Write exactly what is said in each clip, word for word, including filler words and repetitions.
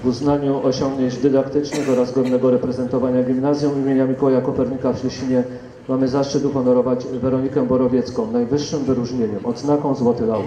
W uznaniu osiągnięć dydaktycznych oraz godnego reprezentowania gimnazjum imienia Mikołaja Kopernika w Ślesinie mamy zaszczyt uhonorować Weronikę Borowiecką najwyższym wyróżnieniem, odznaką Złoty Laur.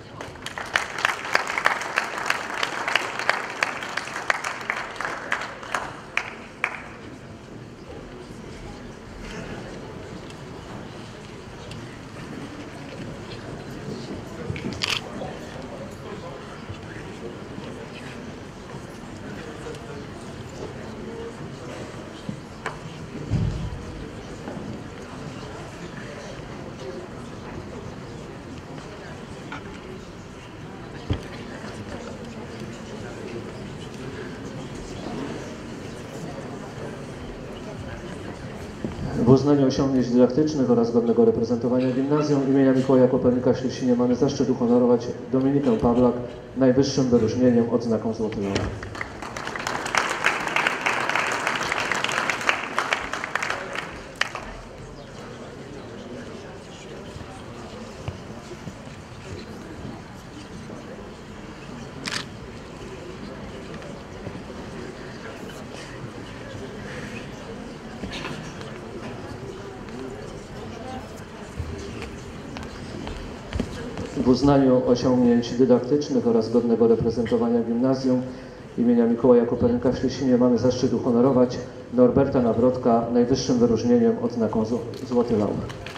W uznaniu osiągnięć dydaktycznych oraz godnego reprezentowania gimnazjum imienia Mikołaja Kopernika w Ślesinie mamy zaszczyt uhonorować Dominikę Pawlak najwyższym wyróżnieniem, odznaką Złoty Laur. W uznaniu osiągnięć dydaktycznych oraz godnego reprezentowania gimnazjum imienia Mikołaja Kopernika w Ślesinie mamy zaszczyt uhonorować Norberta Nawrotka najwyższym wyróżnieniem, odznaką Złoty Laur.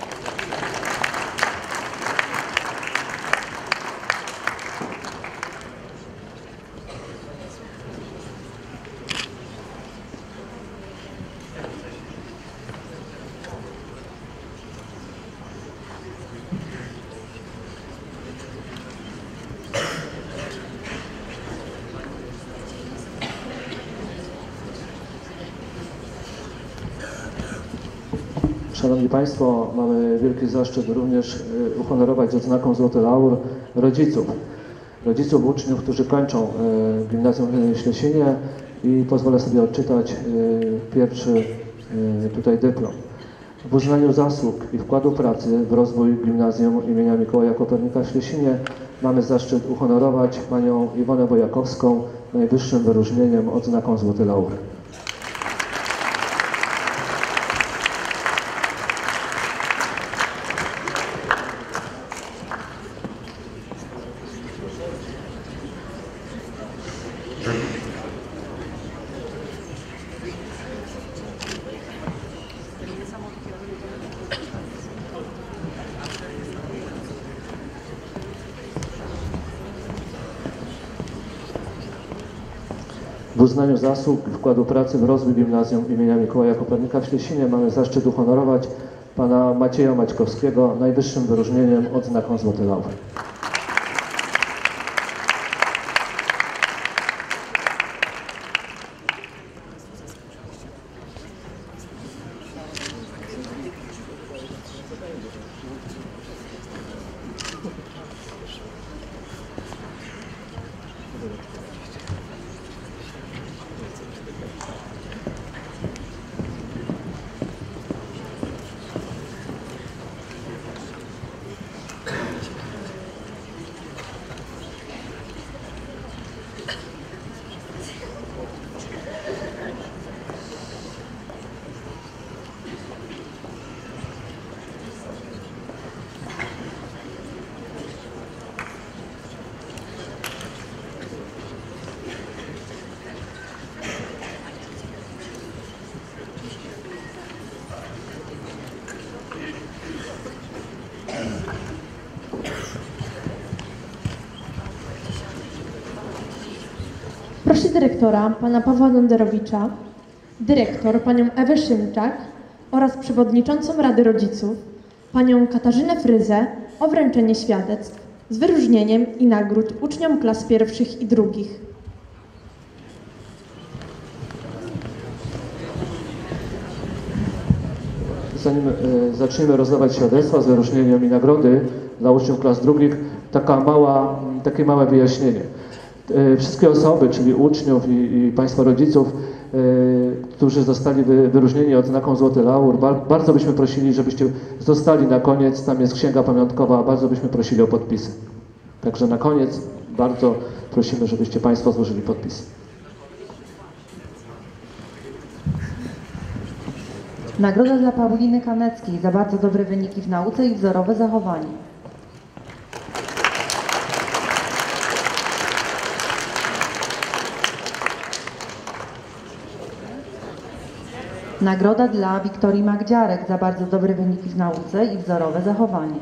Szanowni Państwo, mamy wielki zaszczyt również uhonorować odznaką Złoty Laur rodziców. Rodziców uczniów, którzy kończą gimnazjum w Ślesinie i pozwolę sobie odczytać pierwszy tutaj dyplom. W uznaniu zasług i wkładu pracy w rozwój gimnazjum imienia Mikołaja Kopernika w Ślesinie mamy zaszczyt uhonorować panią Iwonę Wojakowską najwyższym wyróżnieniem, odznaką Złoty Laur. W uznaniu zasług i wkładu pracy w rozwój gimnazjum imienia Mikołaja Kopernika w Ślesinie mamy zaszczyt uhonorować pana Macieja Maćkowskiego najwyższym wyróżnieniem, odznaką Złoty Laur. Proszę dyrektora, pana Pawła Donderowicza, dyrektor, panią Ewę Szymczak oraz przewodniczącą Rady Rodziców, panią Katarzynę Fryzę o wręczenie świadectw z wyróżnieniem i nagród uczniom klas pierwszych i drugich. Zanim y, zaczniemy rozdawać świadectwa z wyróżnieniem i nagrody dla uczniów klas drugich, taka mała, takie małe wyjaśnienie. Y, wszystkie osoby, czyli uczniów i, i Państwa rodziców, y, którzy zostali wy, wyróżnieni odznaką Złoty Laur, bar, bardzo byśmy prosili, żebyście zostali na koniec, tam jest księga pamiątkowa, bardzo byśmy prosili o podpisy. Także na koniec bardzo prosimy, żebyście Państwo złożyli podpisy. Nagroda dla Pauliny Kaneckiej za bardzo dobre wyniki w nauce i wzorowe zachowanie. Nagroda dla Wiktorii Magdziarek za bardzo dobre wyniki w nauce i wzorowe zachowanie.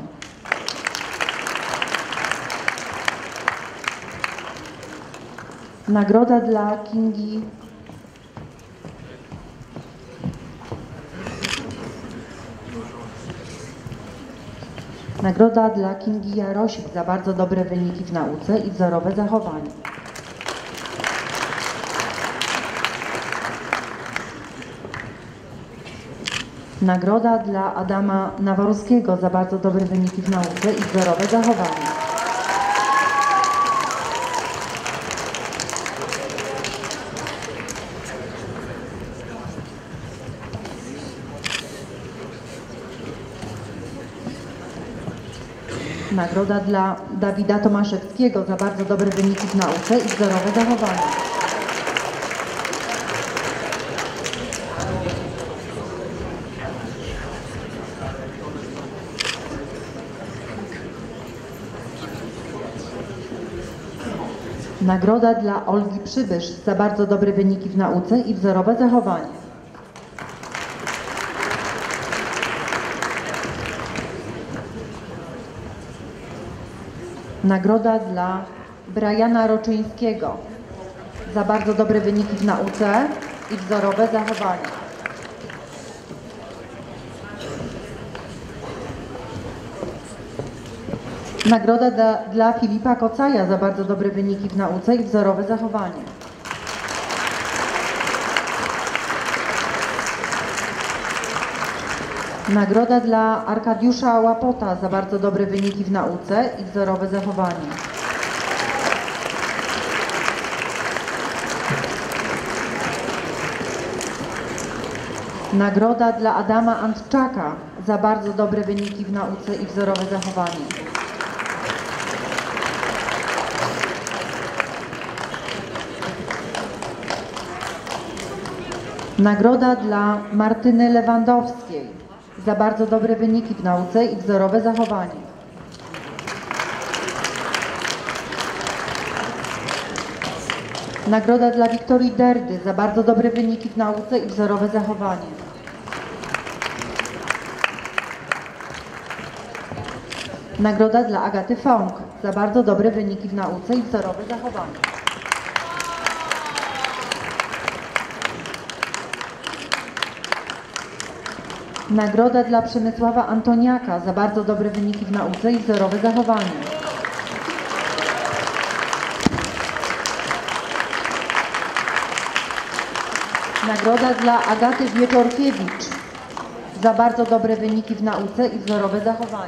Nagroda dla Kingi Nagroda dla Kingi Jarosik za bardzo dobre wyniki w nauce i wzorowe zachowanie. Nagroda dla Adama Nawarowskiego za bardzo dobre wyniki w nauce i wzorowe zachowanie. Nagroda dla Dawida Tomaszewskiego za bardzo dobre wyniki w nauce i wzorowe zachowanie. Nagroda dla Olgi Przybysz za bardzo dobre wyniki w nauce i wzorowe zachowanie. Nagroda dla Briana Roczyńskiego za bardzo dobre wyniki w nauce i wzorowe zachowanie. Nagroda dla, dla Filipa Kocaja za bardzo dobre wyniki w nauce i wzorowe zachowanie. Nagroda dla Arkadiusza Łapota za bardzo dobre wyniki w nauce i wzorowe zachowanie. Nagroda dla Adama Antczaka za bardzo dobre wyniki w nauce i wzorowe zachowanie. Nagroda dla Martyny Lewandowskiej za bardzo dobre wyniki w nauce i wzorowe zachowanie. Nagroda dla Wiktorii Derdy za bardzo dobre wyniki w nauce i wzorowe zachowanie. Nagroda dla Agaty Fąk za bardzo dobre wyniki w nauce i wzorowe zachowanie. Nagroda dla Przemysława Antoniaka za bardzo dobre wyniki w nauce i wzorowe zachowanie. Nagroda dla Agaty Wieczorkiewicz za bardzo dobre wyniki w nauce i wzorowe zachowanie.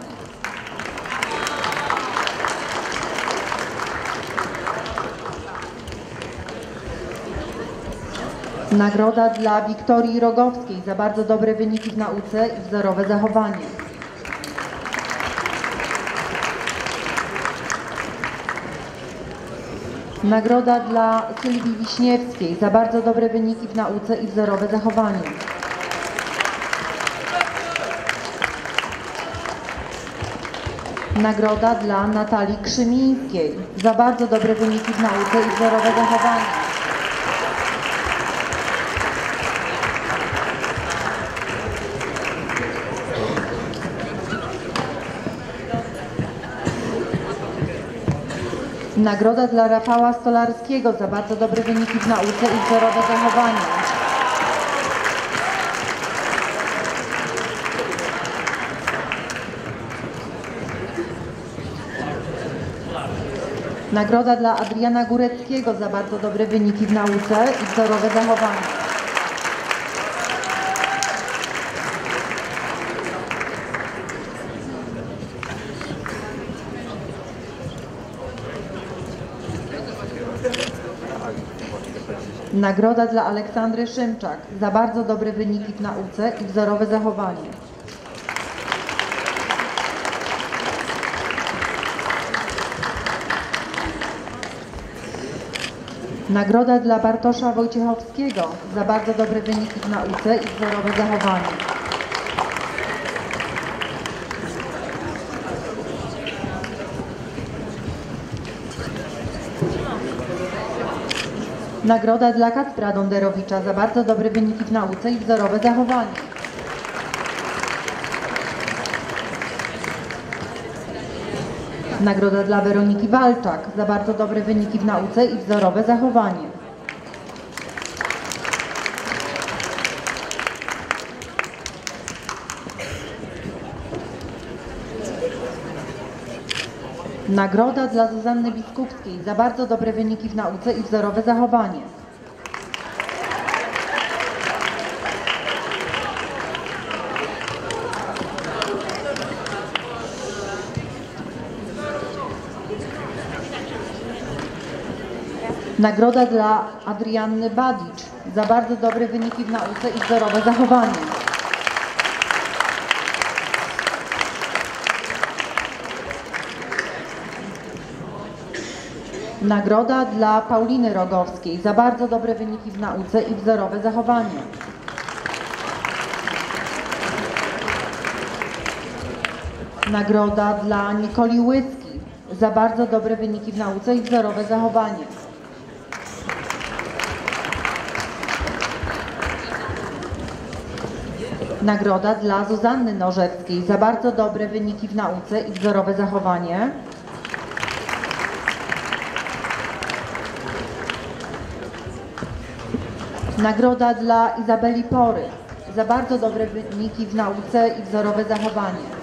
Nagroda dla Wiktorii Rogowskiej za bardzo dobre wyniki w nauce i wzorowe zachowanie. Nagroda dla Sylwii Wiśniewskiej za bardzo dobre wyniki w nauce i wzorowe zachowanie. Nagroda dla Natalii Krzymińskiej za bardzo dobre wyniki w nauce i wzorowe zachowanie. Nagroda dla Rafała Stolarskiego za bardzo dobre wyniki w nauce i wzorowe zachowanie. Nagroda dla Adriana Góreckiego za bardzo dobre wyniki w nauce i wzorowe zachowanie. Nagroda dla Aleksandry Szymczak za bardzo dobre wyniki w nauce i wzorowe zachowanie. Nagroda dla Bartosza Wojciechowskiego za bardzo dobre wyniki w nauce i wzorowe zachowanie. Nagroda dla Kacpra Donderowicza za bardzo dobre wyniki w nauce i wzorowe zachowanie. Nagroda dla Weroniki Walczak za bardzo dobre wyniki w nauce i wzorowe zachowanie. Nagroda dla Zuzanny Biskupskiej za bardzo dobre wyniki w nauce i wzorowe zachowanie. Nagroda dla Adrianny Badicz za bardzo dobre wyniki w nauce i wzorowe zachowanie. Nagroda dla Pauliny Rogowskiej za bardzo dobre wyniki w nauce i wzorowe zachowanie. Nagroda dla Nikoli Łyski za bardzo dobre wyniki w nauce i wzorowe zachowanie. Nagroda dla Zuzanny Norzeckiej za bardzo dobre wyniki w nauce i wzorowe zachowanie. Nagroda dla Izabeli Pory za bardzo dobre wyniki w nauce i wzorowe zachowanie.